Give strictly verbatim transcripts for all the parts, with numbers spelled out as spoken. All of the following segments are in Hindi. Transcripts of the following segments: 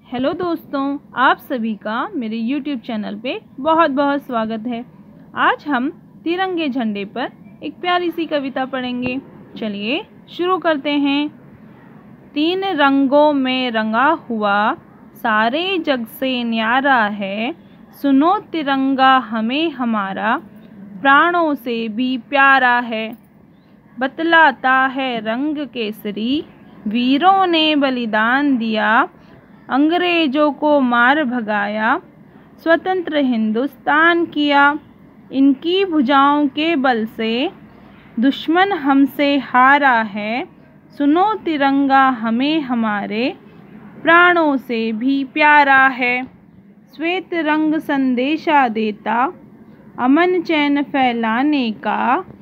हेलो दोस्तों, आप सभी का मेरे यूट्यूब चैनल पे बहुत बहुत स्वागत है। आज हम तिरंगे झंडे पर एक प्यारी सी कविता पढ़ेंगे। चलिए शुरू करते हैं। तीन रंगों में रंगा हुआ सारे जग से न्यारा है, सुनो तिरंगा हमें हमारा प्राणों से भी प्यारा है। बतलाता है रंग केसरी, वीरों ने बलिदान दिया, अंग्रेजों को मार भगाया, स्वतंत्र हिंदुस्तान किया। इनकी भुजाओं के बल से दुश्मन हमसे हारा है, सुनो तिरंगा हमें हमारे प्राणों से भी प्यारा है। श्वेत रंग संदेशा देता, अमन चैन फैलाने का,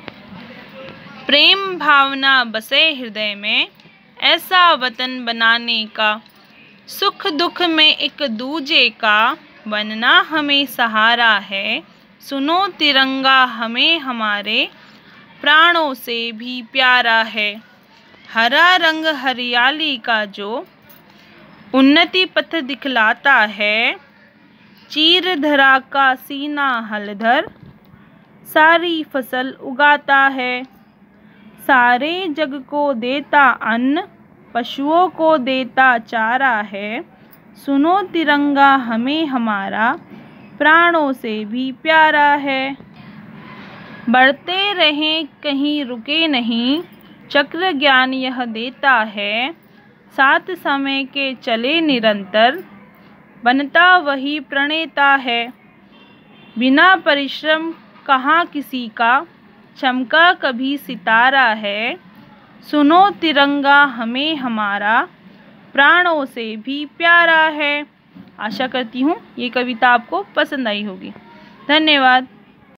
प्रेम भावना बसे हृदय में, ऐसा वतन बनाने का। सुख दुख में एक दूजे का बनना हमें सहारा है, सुनो तिरंगा हमें हमारे प्राणों से भी प्यारा है। हरा रंग हरियाली का जो उन्नति पथ दिखलाता है, चीर धरा का सीना हलधर सारी फसल उगाता है। सारे जग को देता अन्न, पशुओं को देता चारा है, सुनो तिरंगा हमें हमारा प्राणों से भी प्यारा है। बढ़ते रहें कहीं रुके नहीं, चक्र ज्ञान यह देता है, साथ समय के चले निरंतर, बनता वही प्रणेता है। बिना परिश्रम कहाँ किसी का, चमका कभी सितारा है, सुनो तिरंगा हमें हमारा प्राणों से भी प्यारा है। आशा करती हूँ ये कविता आपको पसंद आई होगी। धन्यवाद।